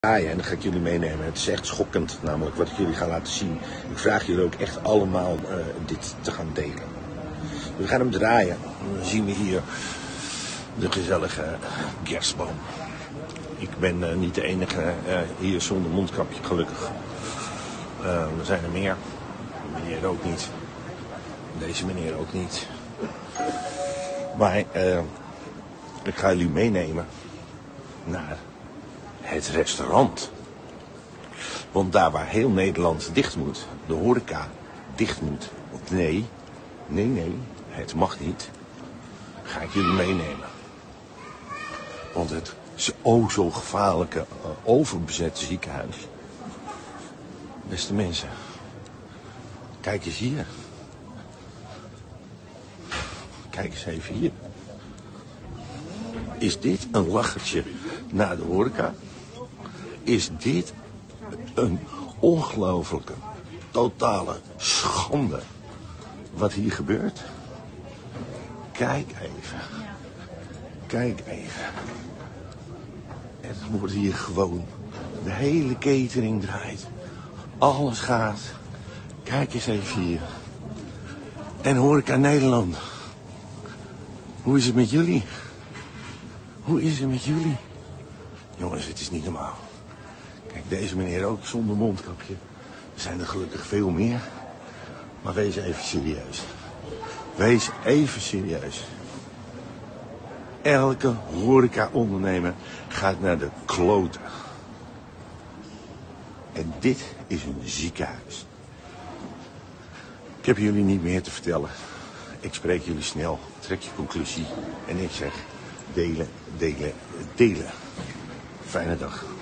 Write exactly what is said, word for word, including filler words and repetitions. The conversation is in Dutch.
draaien en dan ga ik jullie meenemen. Het is echt schokkend, namelijk wat ik jullie ga laten zien. Ik vraag jullie ook echt allemaal uh, dit te gaan delen. We gaan hem draaien. Dan zien we hier de gezellige kerstboom. Ik ben uh, niet de enige uh, hier zonder mondkapje, gelukkig. Uh, er zijn er meer. Meneer ook niet. Deze meneer ook niet. Maar uh, ik ga jullie meenemen naar het restaurant. Want daar waar heel Nederland dicht moet, de horeca dicht moet. Nee, nee, nee, het mag niet. Ga ik jullie meenemen. Want het is o zo gevaarlijke, uh, overbezette ziekenhuis. Beste mensen, kijk eens hier. Kijk eens even hier. Is dit een lachertje naar de horeca? Is dit een ongelooflijke, totale schande wat hier gebeurt? Kijk even. Kijk even. Het wordt hier gewoon, de hele catering draait. Alles gaat. Kijk eens even hier. En horeca Nederland. Hoe is het met jullie? Hoe is het met jullie? Jongens, het is niet normaal. Kijk, deze meneer ook zonder mondkapje. Er zijn er gelukkig veel meer. Maar wees even serieus. Wees even serieus. Elke horeca-ondernemer gaat naar de kloten. En dit is een ziekenhuis. Ik heb jullie niet meer te vertellen. Ik spreek jullie snel. Trek je conclusie. En ik zeg delen, delen, delen. Fijne dag.